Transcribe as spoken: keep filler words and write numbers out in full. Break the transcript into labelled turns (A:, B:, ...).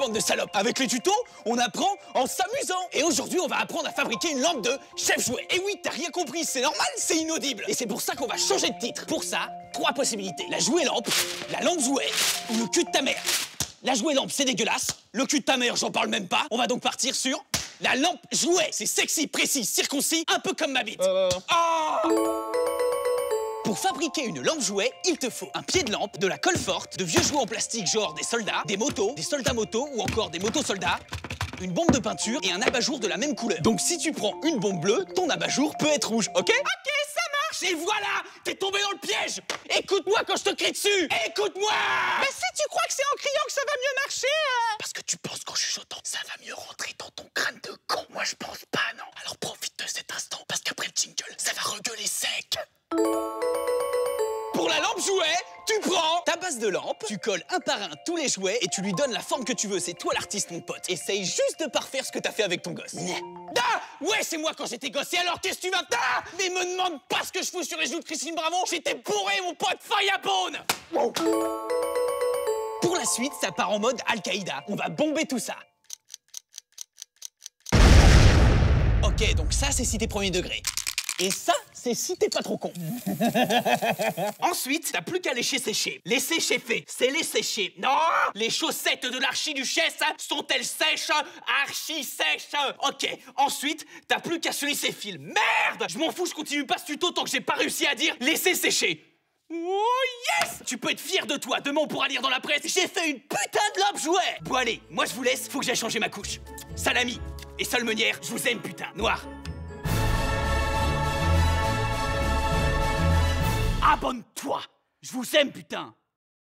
A: bande de salopes. Avec les tutos, on apprend en s'amusant. Et aujourd'hui, on va apprendre à fabriquer une lampe de chef jouet. Et oui, t'as rien compris, c'est normal, c'est inaudible. Et c'est pour ça qu'on va changer de titre. Pour ça, trois possibilités. La jouet lampe, la lampe jouet ou le cul de ta mère. La jouet lampe, c'est dégueulasse. Le cul de ta mère, j'en parle même pas. On va donc partir sur la lampe jouet. C'est sexy, précis, circoncis, un peu comme ma bite.
B: Euh...
A: Oh Pour fabriquer une lampe jouet, il te faut un pied de lampe, de la colle forte, de vieux jouets en plastique genre des soldats, des motos, des soldats motos ou encore des motos-soldats, une bombe de peinture et un abat-jour de la même couleur. Donc si tu prends une bombe bleue, ton abat-jour peut être rouge, ok? Ok, ça marche! Et voilà! T'es tombé dans le piège! Écoute-moi quand je te crie dessus! Écoute-moi!
C: Mais si tu crois que c'est en criant que ça va mieux marcher euh...
A: Parce que tu penses qu'en chuchotant, ça va mieux rentrer dans ton crâne de con. Moi je pense pas, non. Alors profite de cet instant, parce qu'après le jingle, ça va regueuler sec. Pour la lampe jouet, tu prends ta base de lampe, tu colles un par un tous les jouets et tu lui donnes la forme que tu veux. C'est toi l'artiste, mon pote. Essaye juste de parfaire ce que t'as fait avec ton gosse. Ah ouais, c'est moi quand j'étais gosse. Et alors, qu'est-ce que tu vas... Ah mais me demande pas ce que je fous sur les joues de Christine Bravo. J'étais bourré, mon pote, Firebone. Wow. Pour la suite, ça part en mode Al-Qaïda. On va bomber tout ça. Ok, donc ça, c'est si t'es premier degré. Et ça, c'est si t'es pas trop con. Ensuite, t'as plus qu'à lécher sécher. Les sécher fait, c'est les sécher. Non! Les chaussettes de l'archiduchesse sont-elles sèches? Archi sèches. Ok, ensuite, t'as plus qu'à se laisser fil. Merde! Je m'en fous, je continue pas ce tuto tant que j'ai pas réussi à dire laisser sécher. Oh yes! Tu peux être fier de toi. Demain, on pourra lire dans la presse. J'ai fait une putain de lampe jouet. Bon allez, moi je vous laisse, faut que j'aille changer ma couche. Salami et Solmenière, je vous aime putain. Noir. Abonne-toi. Je vous aime putain.